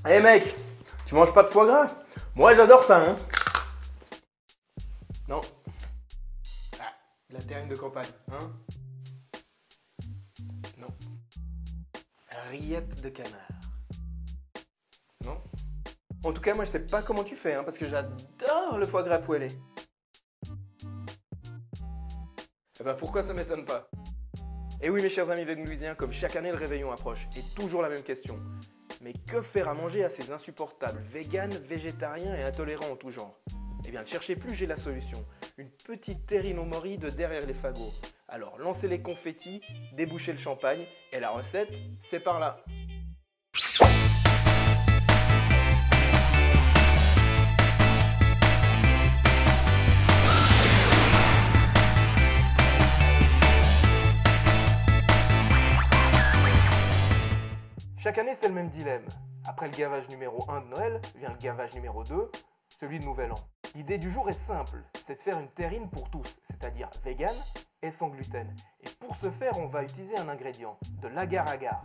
Eh mec, tu manges pas de foie gras? Moi j'adore ça, hein. Non. Ah, la terrine de campagne, hein. Non. Rillettes de canard. Non. En tout cas, moi je sais pas comment tu fais, hein, parce que j'adore le foie gras poêlé. Eh ben pourquoi ça m'étonne pas? Et oui mes chers amis véganusiens, comme chaque année le réveillon approche, et toujours la même question. Mais que faire à manger à ces insupportables véganes, végétariens et intolérants en tout genre? Eh bien ne cherchez plus, j'ai la solution. Une petite terrine au mori de derrière les fagots. Alors lancez les confettis, débouchez le champagne, et la recette, c'est par là. Chaque année, c'est le même dilemme. Après le gavage numéro 1 de Noël, vient le gavage numéro 2, celui de Nouvel An. L'idée du jour est simple, c'est de faire une terrine pour tous, c'est-à-dire vegan et sans gluten. Et pour ce faire, on va utiliser un ingrédient, de l'agar-agar.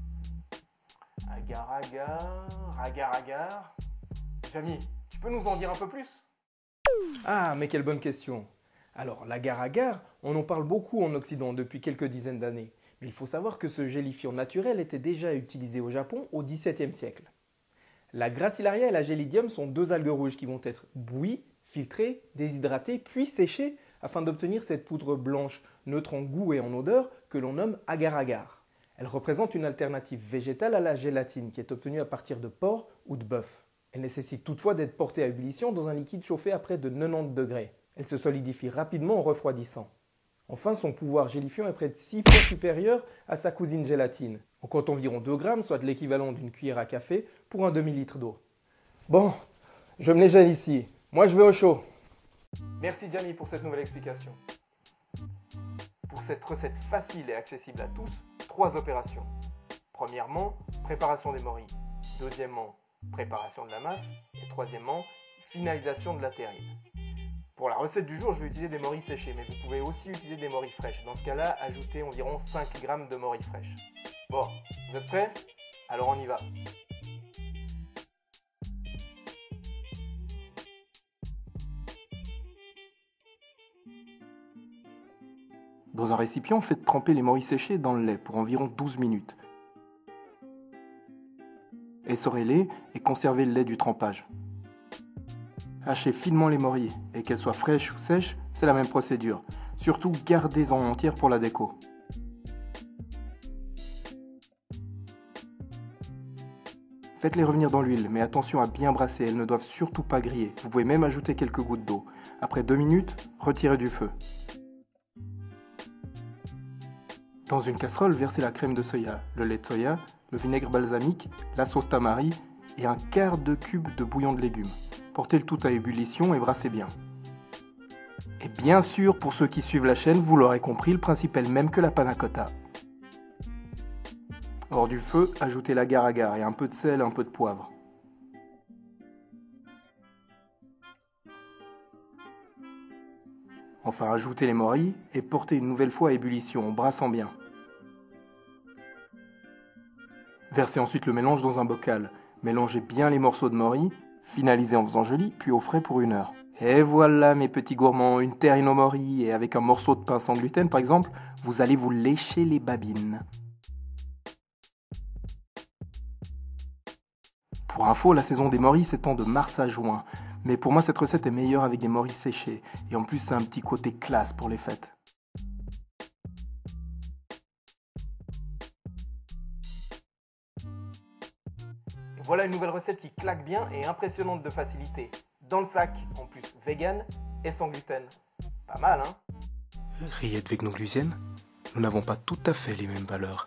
Agar-agar. Jamy, tu peux nous en dire un peu plus? Ah, mais quelle bonne question. Alors, l'agar-agar, on en parle beaucoup en Occident depuis quelques dizaines d'années. Mais il faut savoir que ce gélifiant naturel était déjà utilisé au Japon au XVIIe siècle. La Gracilaria et la Gélidium sont deux algues rouges qui vont être bouillies, filtrées, déshydratées, puis séchées afin d'obtenir cette poudre blanche, neutre en goût et en odeur, que l'on nomme agar-agar. Elle représente une alternative végétale à la gélatine qui est obtenue à partir de porc ou de bœuf. Elle nécessite toutefois d'être portée à ébullition dans un liquide chauffé à près de 90 degrés. Elle se solidifie rapidement en refroidissant. Enfin, son pouvoir gélifiant est près de 6 fois supérieur à sa cousine gélatine. On compte environ 2 grammes, soit l'équivalent d'une cuillère à café, pour un demi-litre d'eau. Bon, je me les gèle ici. Moi, je vais au chaud. Merci Jamy pour cette nouvelle explication. Pour cette recette facile et accessible à tous, 3 opérations. Premièrement, préparation des morilles. Deuxièmement, préparation de la masse. Et troisièmement, finalisation de la terrine. Pour la recette du jour, je vais utiliser des morilles séchées, mais vous pouvez aussi utiliser des morilles fraîches. Dans ce cas-là, ajoutez environ 5 g de morilles fraîches. Bon, vous êtes prêts? Alors on y va. Dans un récipient, faites tremper les morilles séchées dans le lait pour environ 12 minutes. Essorez-les et conservez le lait du trempage. Hachez finement les morilles, et qu'elles soient fraîches ou sèches, c'est la même procédure. Surtout, gardez-en entières pour la déco. Faites-les revenir dans l'huile, mais attention à bien brasser, elles ne doivent surtout pas griller. Vous pouvez même ajouter quelques gouttes d'eau. Après 2 minutes, retirez du feu. Dans une casserole, versez la crème de soya, le lait de soya, le vinaigre balsamique, la sauce tamari et un quart de cube de bouillon de légumes. Portez le tout à ébullition et brassez bien. Et bien sûr, pour ceux qui suivent la chaîne, vous l'aurez compris, le principe est le même que la panna cotta. Hors du feu, ajoutez l'agar-agar et un peu de sel et un peu de poivre. Enfin, ajoutez les morilles et portez une nouvelle fois à ébullition en brassant bien. Versez ensuite le mélange dans un bocal. Mélangez bien les morceaux de morilles. Finalisez en faisant joli, puis au frais pour 1 heure. Et voilà mes petits gourmands, une terrine au mori et avec un morceau de pain sans gluten par exemple, vous allez vous lécher les babines. Pour info, la saison des morilles s'étend de mars à juin, mais pour moi cette recette est meilleure avec des morilles séchées, et en plus c'est un petit côté classe pour les fêtes. Voilà une nouvelle recette qui claque bien et impressionnante de facilité. Dans le sac, en plus vegan et sans gluten. Pas mal, hein? Rillettes végano-glusiennes, nous n'avons pas tout à fait les mêmes valeurs.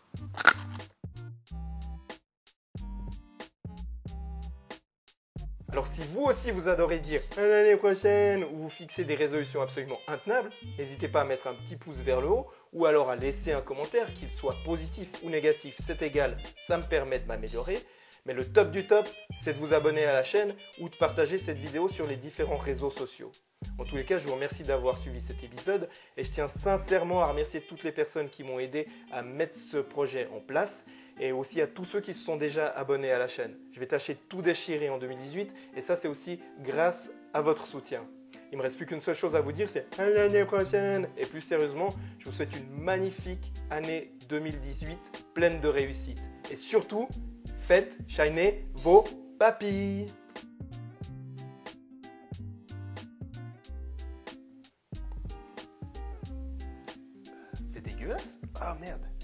Alors si vous aussi vous adorez dire « à l'année prochaine » ou vous fixez des résolutions absolument intenables, n'hésitez pas à mettre un petit pouce vers le haut ou alors à laisser un commentaire, qu'il soit positif ou négatif, c'est égal, ça me permet de m'améliorer. Mais le top du top, c'est de vous abonner à la chaîne ou de partager cette vidéo sur les différents réseaux sociaux. En tous les cas, je vous remercie d'avoir suivi cet épisode et je tiens sincèrement à remercier toutes les personnes qui m'ont aidé à mettre ce projet en place et aussi à tous ceux qui se sont déjà abonnés à la chaîne. Je vais tâcher de tout déchirer en 2018 et ça c'est aussi grâce à votre soutien. Il ne me reste plus qu'une seule chose à vous dire, c'est à l'année prochaine. Et plus sérieusement, je vous souhaite une magnifique année 2018 pleine de réussite. Et surtout, faites shiner vos papilles. C'est dégueulasse. Ah merde.